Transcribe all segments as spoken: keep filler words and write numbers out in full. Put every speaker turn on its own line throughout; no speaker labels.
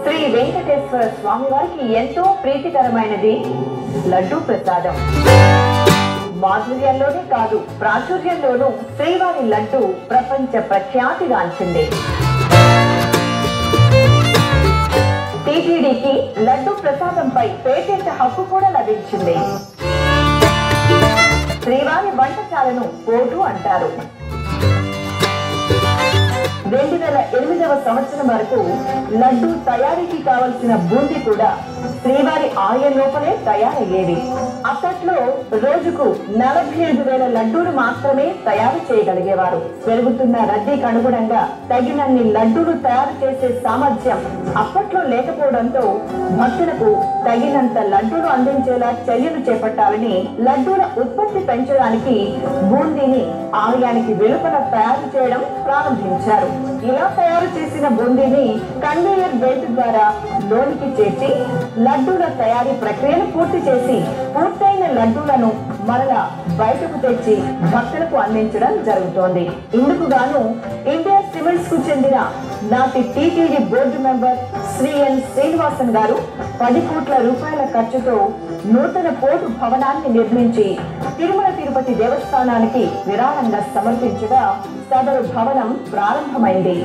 శ్రీ వెంకటేశ్వర స్వామి వారికి ఎంతో ప్రీతికరమైనది లడ్డూ ప్రసాదం. మాధుర్యంలోనే కాదు ప్రాచుర్యంలోనూ శ్రీవారి లడ్డు ప్రపంచ ప్రఖ్యాతిగాంచింది. టీటీడీకి లడ్డు ప్రసాదంపై పేటెంట్ హక్కు కూడా లభించింది. శ్రీవారి వంటశాలను పోటు అంటారు. రెండు వేల ఎనిమిదవ సంవత్సరం వరకు లడ్డు తయారీకి కావలసిన బూందీ కూడా శ్రీవారి ఆలయం లోపలే తయారయ్యేవి. అప్పట్లో రోజుకు నలభై ఐదు వేల లడ్డూలు మాత్రమే తయారు చేయగలిగేవారు. పెరుగుతున్న రద్దీకి అనుగుణంగా తగినన్ని లడ్డూలు తయారు చేసే సామర్థ్యం అప్పట్లో లేకపోవడంతో భక్తులకు తగినంత లడ్డూలు అందించేలా చర్యలు చేపట్టాలని లడ్డూల ఉత్పత్తి పెంచడానికి బూందీని ఆలయానికి వెలుపల తయారు చేయడం ప్రారంభించారు. ఇలా తయారు చేసిన బూందీని కన్వేయర్ బెల్ట్ ద్వారా లోనికి చేర్చి లడ్డూల తయారీ ప్రక్రియను పూర్తి చేసి పూర్తయిన లడ్డూలను మరలా బయటకు తెచ్చి భక్తులకు అందించడం జరుగుతోంది. ఇందుకు గాను ఇండియా సిమెంట్స్ కు చెందిన నాటి TTD board member Shri N Srinivasan గారు పది కోట్ల రూపాయల ఖర్చుతో నూతన పోర్టు భవనాన్ని నిర్మించి తిరుమల తిరుపతి దేవస్థానానికి విరాళంగా సమర్పించగా సదరు భవనం ప్రారంభమైంది.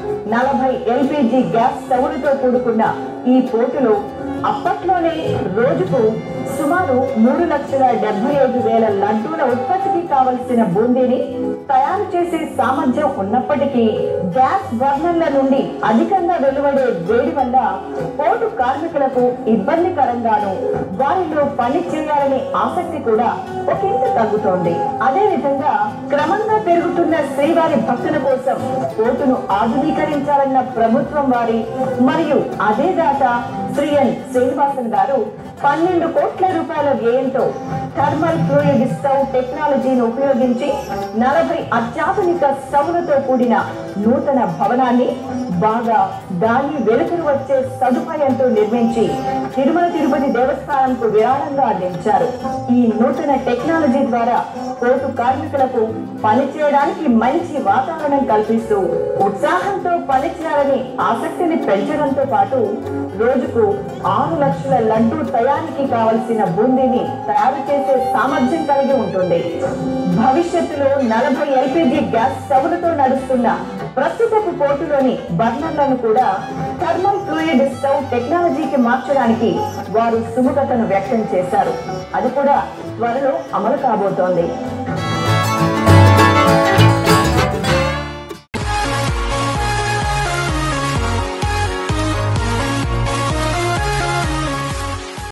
నలభై ఎల్పిజి గ్యాస్ స్టవ్లతో కూడుకున్న ఈ పోర్టులో అప్పట్లోనే రోజుకు సుమారు మూడు లక్షల డెబ్బై ఐదు వేల లడ్డూల ఉత్పత్తికి కావలసిన బూందీని తయారు చేసే సామర్థ్యం ఉన్నప్పటికీ గ్యాస్ బర్నర్ల నుండి అధికంగా వెలువడే వేడి వల్ల పోర్టు కార్మికులకు ఇబ్బందికరంగాను వారిలో పని చేయాలనే ఆసక్తి కూడా ఒకంత తగ్గుతోంది. అదే విధంగా క్రమంగా పెరుగుతున్న శ్రీవారి భక్తుల కోసం పోర్టును ఆధునీకరించాలన్న ప్రభుత్వం వారి మరియు అదే దాత శ్రీ ఎన్ శ్రీనివాసన్ గారు పన్నెండు కోట్ల రూపాయల వ్యయంతో థర్మల్ ఫ్లూయిడ్ స్టవ్ టెక్నాలజీని ఉపయోగించి నలభై అత్యాధునిక స్టవ్లతో కూడిన నూతన భవనాన్ని బాగా గాలి వెలుతురు వచ్చే సదుపాయంతో నిర్మించి తిరుమల తిరుపతి దేవస్థానంకు విరాళంగా అందించారు. ఈ నూతన టెక్నాలజీ ద్వారా పోర్టు కార్మికులకు పనిచేయడానికి మంచి వాతావరణం కల్పిస్తూ ఉత్సాహంతో పనిచేయాలని ఆసక్తిని పెంచడంతో పాటు రోజుకు ఆరు లక్షల లడ్డూ తయారీకి కావలసిన బూందీని తయారు చేసే సామర్థ్యం కలిగి ఉంటుంది. భవిష్యత్తులో నలభై ఎల్పిజి గ్యాస్ స్టవ్లతో నడుస్తున్న ప్రస్తుతపు పోర్టులోని బర్నర్లను కూడా థర్మల్ ఫ్లూయిడ్ స్టవ్ టెక్నాలజీకి మార్చడానికి వారు సుముఖతను వ్యక్తం చేశారు. అది కూడా త్వరలో అమలు కాబోతోంది.